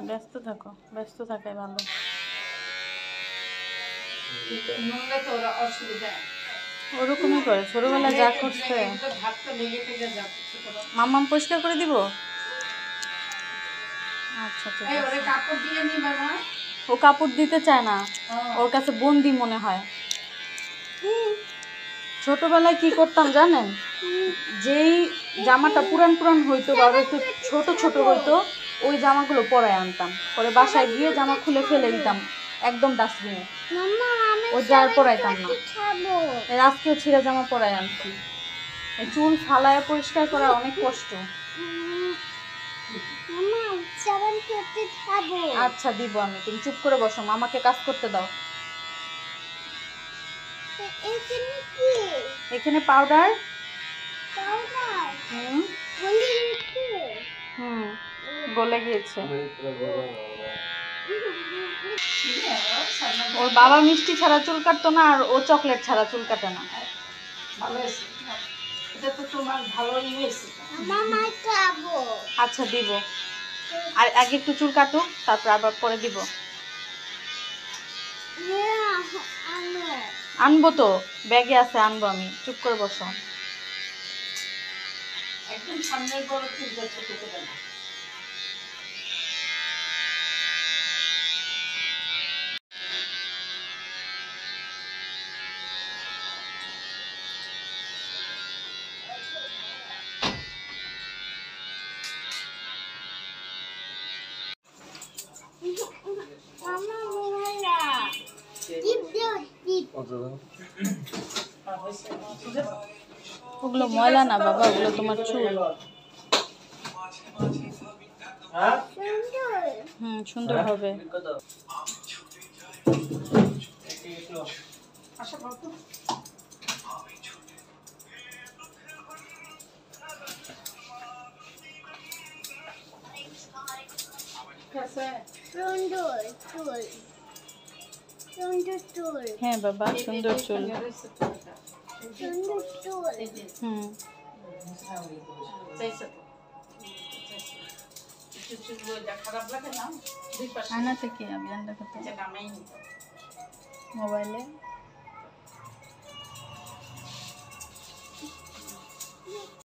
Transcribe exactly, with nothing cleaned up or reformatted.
ব্যস্ত থাকো, ব্যস্ত থাকাই ভালো। ওরকমই করে ছোটবেলায় যা করছে। মাম্মাম পরিষ্কার করে দিব। আচ্ছা ঠিক আছে। ও কাপড় দিতে চায় না, ওর কাছে বন্দি মনে হয়। ছোটবেলায় কি করতাম জানেন, যেই জামাটা পুরান পুরান হইতো বা একটু ছোট ছোট হইতো ওই জামাগুলো পরায় আনতাম, পরে বাসায় গিয়ে জামা খুলে ফেলে দিতাম একদম ডাস্টবিনে। ও যার পরাইতাম না। আজকেও ছিঁড়া জামা পরায় আনছি। চুল ফালায় পরিষ্কার করা অনেক কষ্ট। আচ্ছা দিব আমি, তুমি চুপ করে বসো, মামাকে কাজ করতে দাও। এখানে পাউডার। হুম হুম গলে গিয়েছে। ওর বাবা মিষ্টি ছাড়া চুল কাটতো না, আর ও চকলেট ছাড়া চুল কাটে না। আচ্ছা দিব, আর আগে একটু চুল কাটুক তারপর আবার পরে দিব। আনবো তো, ব্যাগে আছে, আনবো আমি, চুপ করে বসো। একদম সামনের বড় চুলটা ছোট করে না। ওগুলো ময়লা না বাবা, ওগুলো তোমার চুল। হুম সুন্দর হবে। হ্যাঁ বাবা সুন্দর চুল। হুম আনা থেকে আবিয়ান দেখাতে মোবাইলে।